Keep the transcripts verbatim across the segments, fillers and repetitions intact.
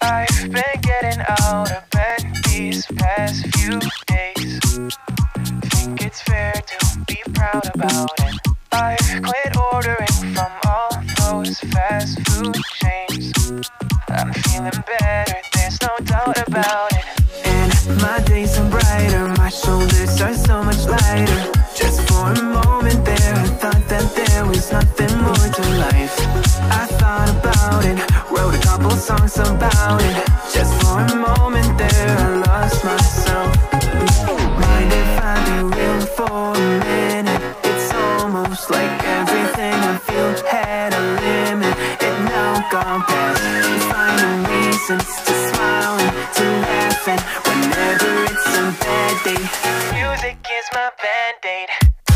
I've been getting out of bed these past few days. Think it's fair to be proud about it. I've quit ordering from all those fast food chains. I'm feeling better, there's no doubt about it. And my days are brighter, my shoulders are so much lighter. Just for a moment there, I thought that there was nothing more to life. I thought about it, wrote a couple songs about it. Just for a moment there, I lost myself. Mind if I be real for a minute? It's almost like everything I feel had a limit. It now gone past, finding reasons to smile and to laugh. And whenever it's a bad day, music is my band-aid.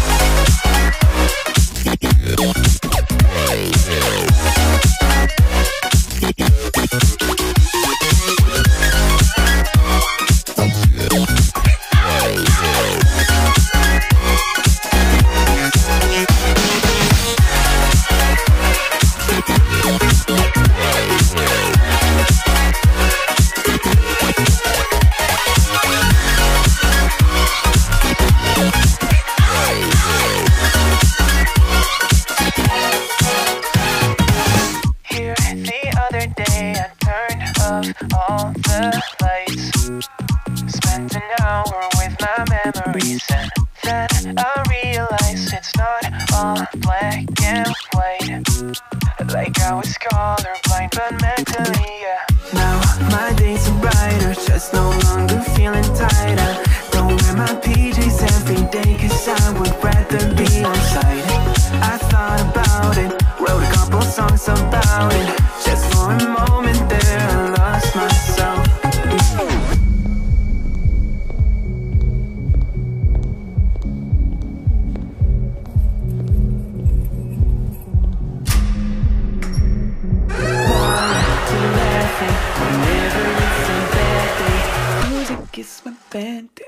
All the lights, spent an hour with my memories, and then I realized it's not all black and white. Like I was colorblind, but mentally, yeah. Now my days are brighter, just no longer feeling tight. I don't wear my P Js every day, cause I would rather be on site. I thought about it, wrote a couple songs about it. Just for a moment there, I lost myself. Whenever it's a bad day, music is my band-aid.